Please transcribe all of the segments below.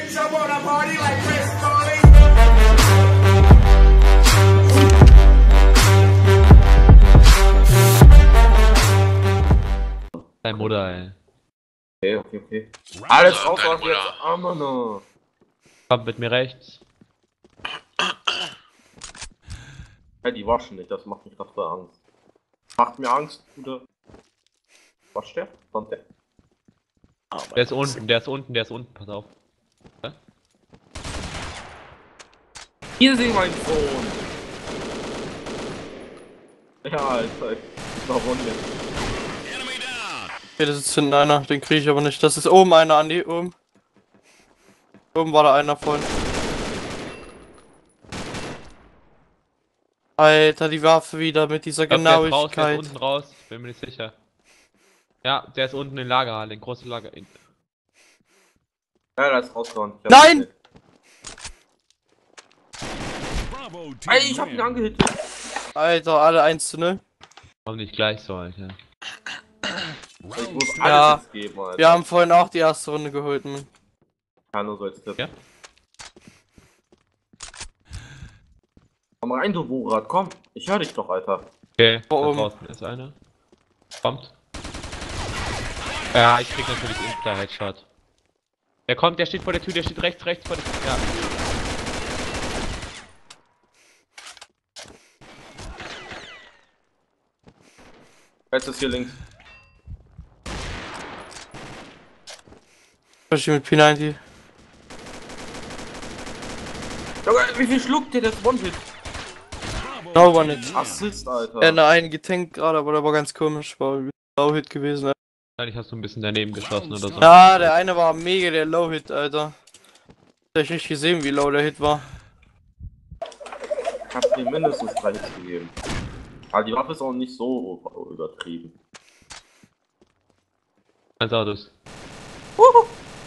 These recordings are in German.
Deine Mutter, Okay, ey. okay. Alles raus keine aus jetzt. Oh, Mann. Kommt mit mir rechts. Hey, die waschen nicht, das macht mich gerade voll Angst. Macht mir Angst, Bruder. Wascht der? Kommt der? Der ist unten, der ist unten, der ist unten, pass auf. Hier sind mein Sohn. Ja, Alter, ich war Runde. Okay, das ist hinten einer, den kriege ich aber nicht. Das ist oben einer, Andi, oben. Oben war da einer vorhin. Alter, die Waffe wieder mit dieser Ich glaub, der ist raus, der Genauigkeit. ist unten raus, bin mir nicht sicher. Ja, der ist unten in Lagerhalle, in große Lager. Ja, da ist rausgehauen. Nein! Ey, ich hab ihn angehittet. Alter, alle 1:0. Warum nicht gleich so, Alter? Ich muss Ja, alles jetzt geben, Alter. Wir haben vorhin auch die erste Runde geholt, Mann. Ja, nur so als Tipp. Ja? Komm rein, du Wurat, komm. Ich höre dich doch, Alter. Okay, da oben. draußen ist einer. Kommt. Ja, ich krieg natürlich Insta-Headshot. Der kommt, der steht vor der Tür, der steht rechts vor der Tür. Ja. Jetzt ist hier links. Ich mit P90. Junge, wie viel schluckt der das One-Hit? No one hit. Assist, Alter. Er hat einen getankt gerade, aber der war ganz komisch. War ein Low-Hit gewesen. Wahrscheinlich hast du ein bisschen daneben geschossen oder so. Ja, der eine war mega der Low-Hit, Alter. Hab ich nicht gesehen, wie low der Hit war. Ich hab dir mindestens 3 Hits gegeben. Aber die Waffe ist auch nicht so übertrieben. Eins Autos. Oh!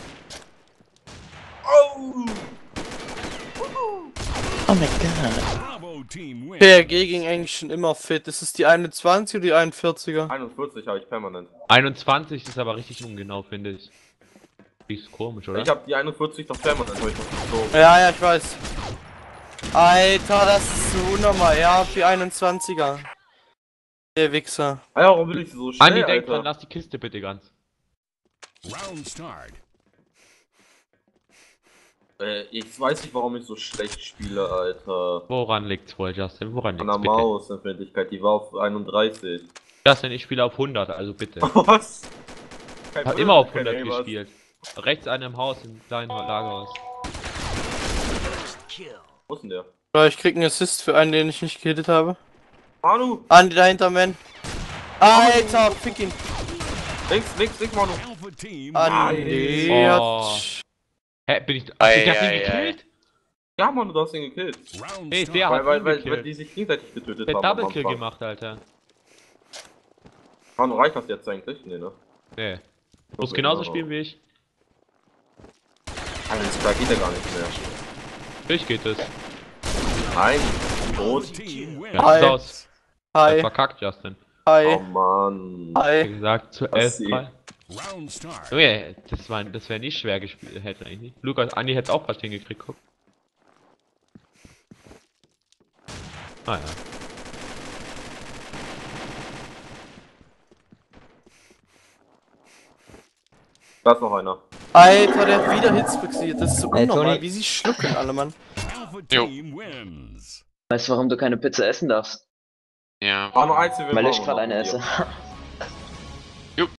Oh mein Gott. PRG ging eigentlich schon immer fit. Das ist die 21 oder die 41er? 41 habe ich permanent. 21 ist aber richtig ungenau, finde ich. Ist komisch, oder? Ich habe die 41 doch permanent, hab ich noch gezogen. Ja, ich weiß. Alter, das ist so unnormal. Ja, die 21er. Der Wichser. Alter, warum will ich so schnell, Andi, denk dran, Alter? lass die Kiste bitte ganz. Ich weiß nicht, warum ich so schlecht spiele, Alter. Woran liegt's wohl, Justin? Woran An liegt's der bitte? Mausempfindlichkeit, die war auf 31. Justin, ich spiele auf 100, also bitte. Was? Kein Hat Wunder, immer auf kein 100 Aimers. gespielt. Rechts einer im Haus, im kleinen Lagerhaus. Wo ist denn der? Ja, ich krieg einen Assist für einen, den ich nicht gehittet habe. Manu! Andi dahinter, man. Alter, fick ihn. Links, Manu! Andi Oh. hat... Hä, bin ich... Hast du das Ding gekillt? Ja, Manu, du hast ihn gekillt. Nee, der hat ihn Weil gekillt. die sich gegenseitig getötet Der haben. hat am Double Kill Anfang. gemacht, Alter. Manu, reicht das jetzt eigentlich? Nee, ne? Nee. Du musst genauso spielen wie ich. Alles klar, geht ja gar nicht mehr. Durch geht es. Nein, tot. Ja, Hi. ist aus. Hi, Verkackt, Justin. Oh hi, Mann. Wie hi. gesagt, zu Was 11 Junge, das wäre nicht schwer gespielt, hätte eigentlich nicht. Lukas, Andi hätte auch fast hingekriegt, guck. Ah ja. Da ist noch einer. Alter, der hat wieder Hits fixiert. Das ist so Ey, unnormal, Toni. wie sie schlucken alle, Mann. Jo. Weißt du, warum du keine Pizza essen darfst? Ja. Manu, einzeln Weil ich gerade eine esse.